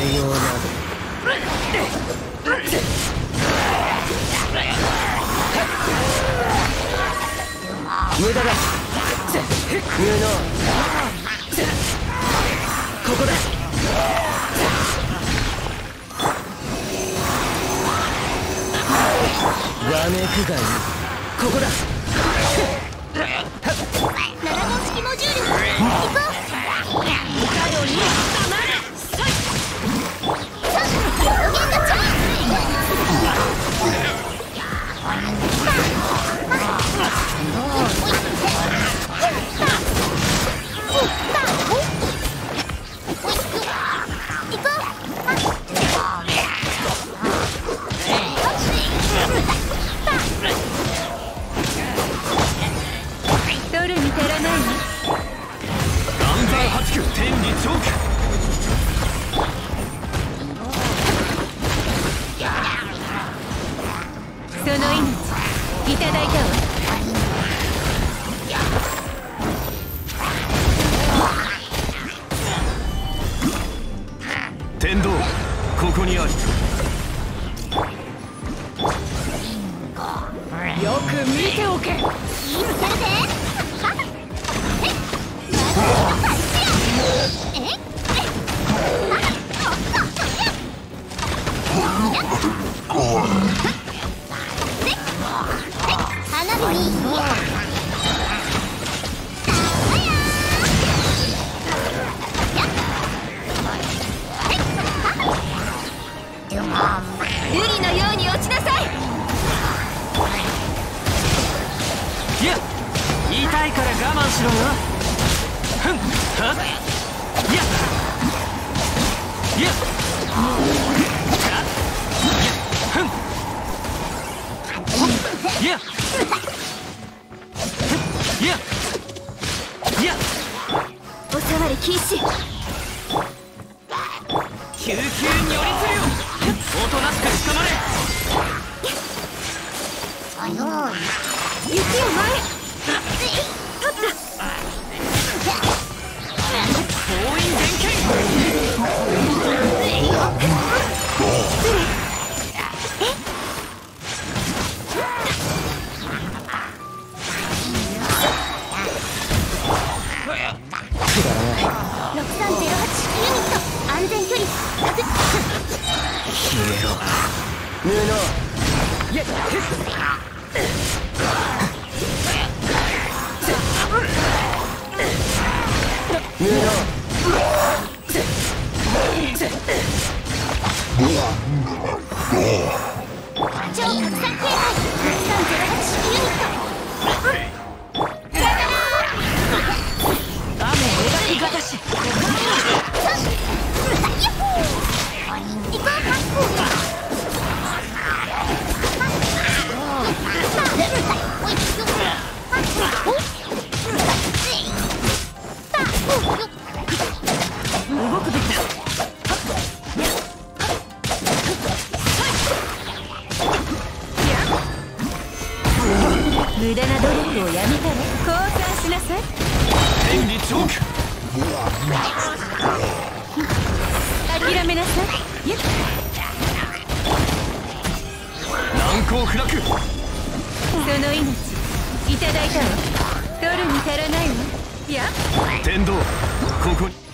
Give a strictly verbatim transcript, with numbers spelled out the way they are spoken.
栄養など無駄だ。無能。ここだ。わめくがいい。ここだ。 なな号式モジュール行こう。角にたまる。表現がチャンス。取るに足らないわ。 安山八九天理チョーク。 その命いただいたわ。 天道ここにあり。 よく見ておけ。いいつけるぜ。花火に瑠璃のように落ちなさい。 いや痛いから我慢しろよ。ふんはっいやいやふんいやいやいやお触り禁止。 救急に寄りするよ。おとなしく捕まれ。 雪を前へ。取った。 封印伝剣。 ろくさんゼロはち式ユニット安全距離確保。 消えろ無能。いや無能。 超拡散警戒ろくさんゼロはち式ユニット。 雨描きがたし。動くべきだ。 無駄な努力をやめたら交換しなさい。 天理チョーク。 諦めなさい。ゆっ難攻不落。 その命いただいたわ。取るに足らないわ。いや天道ここに。